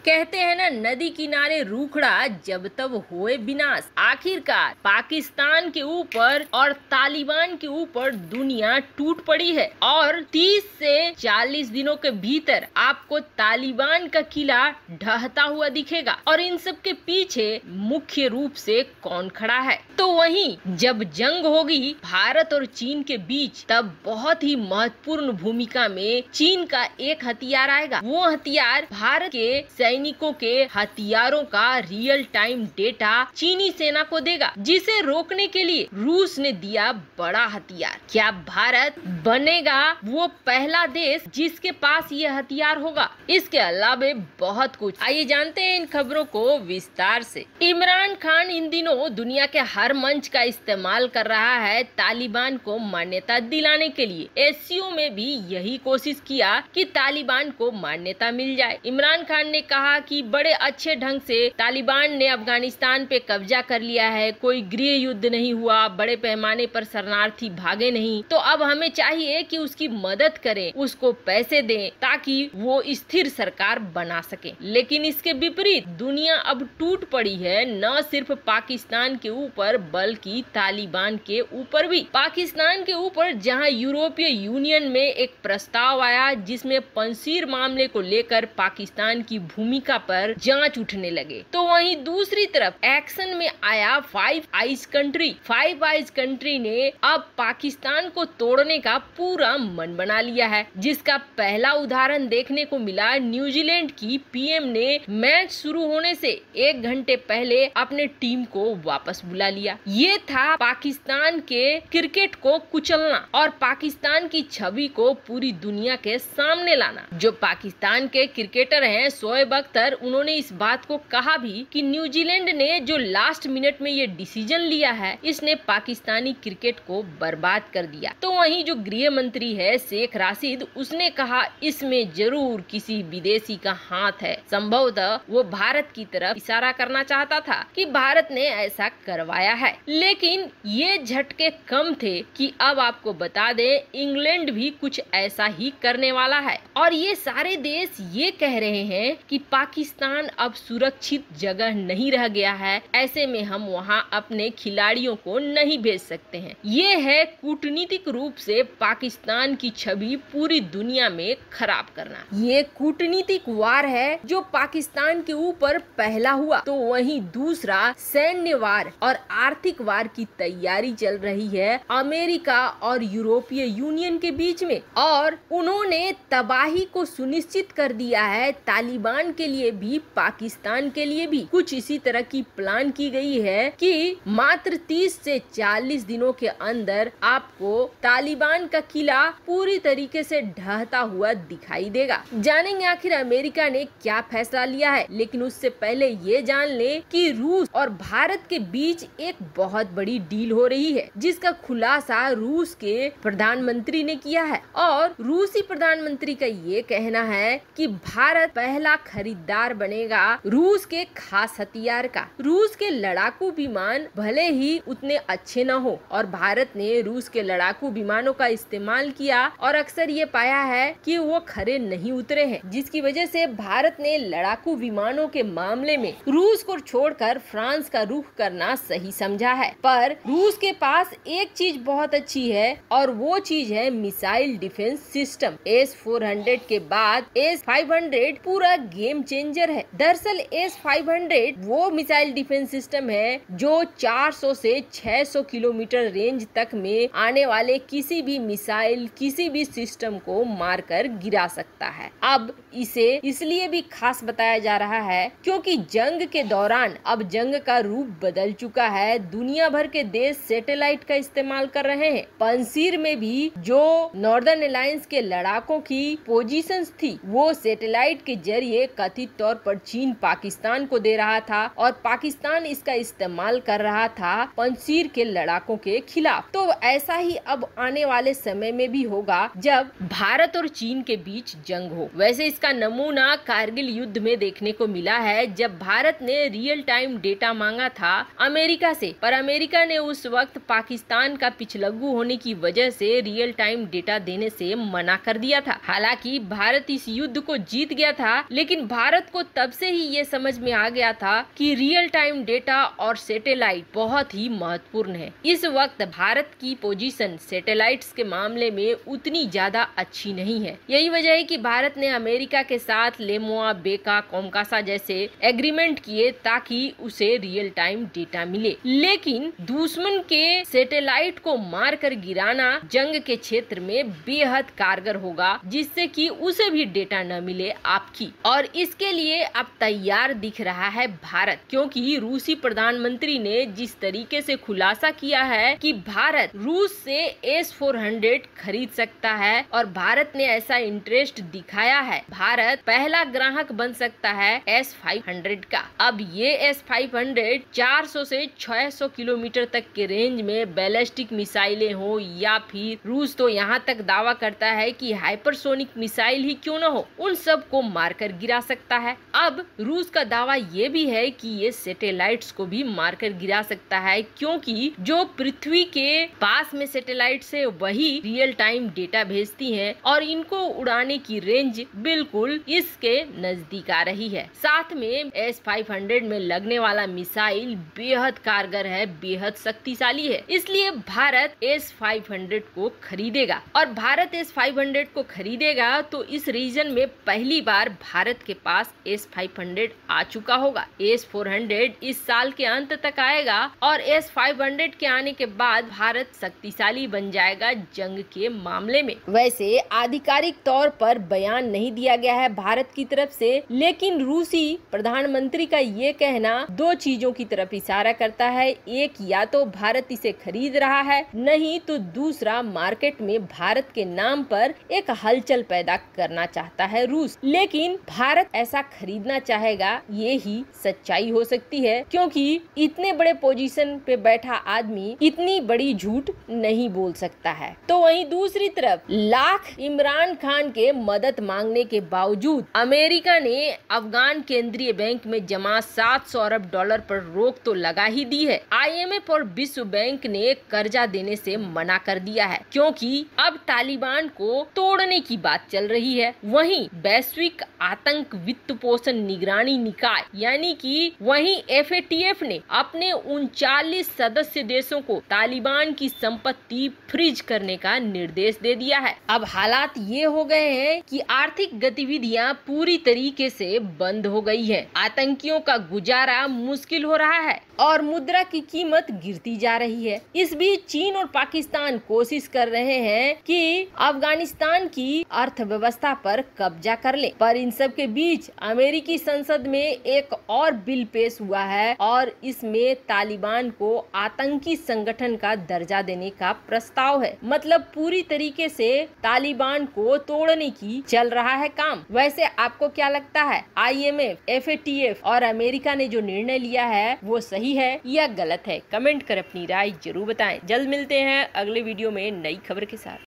कहते हैं ना, नदी किनारे रूखड़ा जब तब होए विनाश। आखिरकार पाकिस्तान के ऊपर और तालिबान के ऊपर दुनिया टूट पड़ी है और 30 से 40 दिनों के भीतर आपको तालिबान का किला ढहता हुआ दिखेगा। और इन सब के पीछे मुख्य रूप से कौन खड़ा है? तो वहीं जब जंग होगी भारत और चीन के बीच, तब बहुत ही महत्वपूर्ण भूमिका में चीन का एक हथियार आएगा। वो हथियार भारत के सैनिकों के हथियारों का रियल टाइम डेटा चीनी सेना को देगा, जिसे रोकने के लिए रूस ने दिया बड़ा हथियार। क्या भारत बनेगा वो पहला देश जिसके पास ये हथियार होगा? इसके अलावा बहुत कुछ, आइए जानते हैं इन खबरों को विस्तार से। इमरान खान इन दिनों दुनिया के हर मंच का इस्तेमाल कर रहा है तालिबान को मान्यता दिलाने के लिए। एससीओ में भी यही कोशिश किया कि तालिबान को मान्यता मिल जाए। इमरान खान ने कहा कि बड़े अच्छे ढंग से तालिबान ने अफगानिस्तान पे कब्जा कर लिया है, कोई गृह युद्ध नहीं हुआ, बड़े पैमाने पर शरणार्थी भागे नहीं, तो अब हमें चाहिए कि उसकी मदद करें, उसको पैसे दें ताकि वो स्थिर सरकार बना सके। लेकिन इसके विपरीत दुनिया अब टूट पड़ी है, न सिर्फ पाकिस्तान के ऊपर बल्कि तालिबान के ऊपर भी। पाकिस्तान के ऊपर जहां यूरोपीय यूनियन में एक प्रस्ताव आया जिसमें पंजशीर मामले को लेकर पाकिस्तान की भूमिका पर जांच उठने लगे, तो वहीं दूसरी तरफ एक्शन में आया फाइव आइज कंट्री ने अब पाकिस्तान को तोड़ने का पूरा मन बना लिया है, जिसका पहला उदाहरण देखने को मिला। न्यूजीलैंड की पीएम ने मैच शुरू होने से 1 घंटे पहले अपने टीम को वापस बुला लिया। ये था पाकिस्तान के क्रिकेट को कुचलना और पाकिस्तान की छवि को पूरी दुनिया के सामने लाना। जो पाकिस्तान के क्रिकेटर हैं शोएब अख्तर, उन्होंने इस बात को कहा भी कि न्यूजीलैंड ने जो लास्ट मिनट में ये डिसीजन लिया है, इसने पाकिस्तानी क्रिकेट को बर्बाद कर दिया। तो वहीं जो गृह मंत्री है शेख राशिद, उसने कहा इसमें जरूर किसी विदेशी का हाथ है। संभवतः वो भारत की तरफ इशारा करना चाहता था कि भारत ने ऐसा करवाया है। लेकिन ये झटके कम थे कि अब आपको बता दें इंग्लैंड भी कुछ ऐसा ही करने वाला है। और ये सारे देश ये कह रहे हैं कि पाकिस्तान अब सुरक्षित जगह नहीं रह गया है, ऐसे में हम वहां अपने खिलाड़ियों को नहीं भेज सकते हैं। ये है कूटनीतिक रूप से पाकिस्तान की छवि पूरी दुनिया में खराब करना। ये कूटनीतिक वार है जो पाकिस्तान के ऊपर पहला हुआ, तो वहीं दूसरा सैन्य वार और आर्थिक वार की तैयारी चल रही है अमेरिका और यूरोपीय यूनियन के बीच में। और उन्होंने तबाही को सुनिश्चित कर दिया है। तालिबान के लिए भी पाकिस्तान के लिए भी कुछ इसी तरह की प्लान की गई है कि मात्र 30 से 40 दिनों के अंदर आपको तालिबान का किला पूरी तरीके से ढहता हुआ दिखाई देगा। जानेंगे आखिर अमेरिका ने क्या फैसला लिया है, लेकिन उससे पहले ये जान ले कि रूस और भारत के बीच एक बहुत बड़ी डील हो रही है, जिसका खुलासा रूस के प्रधानमंत्री ने किया है। और रूसी प्रधानमंत्री का ये कहना है कि भारत पहला खरीदार बनेगा रूस के खास हथियार का। रूस के लड़ाकू विमान भले ही उतने अच्छे न हो, और भारत ने रूस के लड़ाकू विमानों का इस्तेमाल किया और अक्सर ये पाया है कि वो खरे नहीं उतरे हैं, जिसकी वजह से भारत ने लड़ाकू विमानों के मामले में रूस को छोड़कर फ्रांस का रुख करना सही समझा है। पर रूस के पास एक चीज बहुत अच्छी है और वो चीज है मिसाइल डिफेंस सिस्टम। S-400 के बाद S-500 पूरा गेम चेंजर है। दरअसल S-500 वो मिसाइल डिफेंस सिस्टम है जो 400 से 600 किलोमीटर रेंज तक में आने वाले किसी भी मिसाइल, किसी भी सिस्टम को मारकर गिरा सकता है। अब इसे इसलिए भी खास बताया जा रहा है क्योंकि जंग के दौरान अब जंग का रूप बदल चुका है। दुनिया भर के देश सैटेलाइट का इस्तेमाल कर रहे हैं। पंजशीर में भी जो नॉर्दर्न अलायंस के लड़ाकों की पोजीशंस थी, वो सैटेलाइट के जरिए कथित तौर पर चीन पाकिस्तान को दे रहा था और पाकिस्तान इसका इस्तेमाल कर रहा था पंजशीर के लड़ाकों के खिलाफ। तो ऐसा ही अब आने वाले समय में भी होगा जब भारत और चीन के बीच जंग हो। वैसे इसका नमूना कारगिल युद्ध में देखने को मिला है, जब भारत ने रियल टाइम डेटा मांगा था अमेरिका से, पर अमेरिका ने उस वक्त पाकिस्तान का पिछलग्गू होने की वजह से रियल टाइम डेटा देने से मना कर दिया था। हालांकि भारत इस युद्ध को जीत गया था, लेकिन भारत को तब से ही ये समझ में आ गया था कि रियल टाइम डेटा और सैटेलाइट बहुत ही महत्वपूर्ण है। इस वक्त भारत की पोजीशन सैटेलाइट्स के मामले में उतनी ज्यादा अच्छी नहीं है। यही वजह है कि भारत ने अमेरिका के साथ लेमोआ, बेका, कोमकासा जैसे एग्रीमेंट किए ताकि उसे रियल टाइम डेटा मिले। लेकिन दुश्मन के सैटेलाइट को मारकर गिराना जंग के क्षेत्र में बेहद कारगर होगा, जिससे कि उसे भी डेटा न मिले आपकी। और इसके लिए अब तैयार दिख रहा है भारत, क्योंकि रूसी प्रधानमंत्री ने जिस तरीके से खुलासा किया है कि भारत रूस से S-400 खरीद सकता है और भारत ने ऐसा इंटरेस्ट दिखाया है, भारत पहला ग्राहक बन सकता है S-500 का। अब ये S-500 400 से 600 किलोमीटर तक के रेंज में बैलिस्टिक मिसाइलें हो या फिर रूस तो यहाँ तक दावा करता है कि हाइपरसोनिक मिसाइल ही क्यों न हो, उन सब को मारकर गिरा सकता है। अब रूस का दावा ये भी है कि ये सैटेलाइट्स को भी मारकर गिरा सकता है, क्योंकि जो पृथ्वी के पास में सैटेलाइट से वही रियल टाइम डेटा भेजती हैं और इनको उड़ाने की रेंज बिल्कुल इसके नजदीक आ रही है। साथ में S-500 में लगने वाला मिसाइल बेहद कारगर है, बेहद शक्तिशाली है। इसलिए भारत S-500 को खरीदेगा और भारत S-500 को खरीदेगा तो इस रीजन में पहली बार भारत के पास S-500 आ चुका होगा। S-400 इस साल के अंत तक आएगा और S-500 के आने के बाद भारत शक्तिशाली बन जाएगा जंग के मामले में। वैसे आधिकारिक तौर पर बयान नहीं दिया गया है भारत की तरफ से, लेकिन रूसी प्रधानमंत्री का ये कहना दो चीजों की तरफ इशारा करता है। एक, या तो भारत इसे खरीद रहा है, नहीं तो दूसरा मार्केट में भारत के नाम पर एक हलचल पैदा करना चाहता है रूस। लेकिन भारत ऐसा खरीदना चाहेगा, ये ही सच्चाई हो सकती है, क्योंकि इतने बड़े पोजीशन पे बैठा आदमी इतनी बड़ी झूठ नहीं बोल सकता है। तो वहीं दूसरी तरफ लाख इमरान खान के मदद मांगने के बावजूद अमेरिका ने अफगान केंद्रीय बैंक में जमा 700 अरब डॉलर पर रोक तो लगा ही दी है। IMF और विश्व बैंक ने कर्जा देने से मना कर दिया है, क्योंकि अब तालिबान को तोड़ने की बात चल रही है। वहीं वैश्विक आतंक वित्त पोषण निगरानी निकाय यानी कि वहीं FATF ने अपने 39 सदस्य देशों को तालिबान की संपत्ति फ्रीज करने का निर्देश दे दिया है। अब हालात ये हो गए हैं कि आर्थिक गतिविधियां पूरी तरीके से बंद हो गई है, आतंकियों का गुजारा मुश्किल हो रहा है और मुद्रा की कीमत गिरती जा रही है। इस बीच चीन और पाकिस्तान कोशिश कर रहे हैं कि अफगानिस्तान की अर्थव्यवस्था पर कब्जा कर ले, पर इन सब के बीच अमेरिकी संसद में एक और बिल पेश हुआ है और इसमें तालिबान को आतंकी संगठन का दर्जा देने का प्रस्ताव है। मतलब पूरी तरीके से तालिबान को तोड़ने की चल रहा है काम। वैसे आपको क्या लगता है, IMF, FATF और अमेरिका ने जो निर्णय लिया है वो सही है या गलत है? कमेंट कर अपनी राय जरूर बताएं। जल्द मिलते हैं अगले वीडियो में नई खबर के साथ।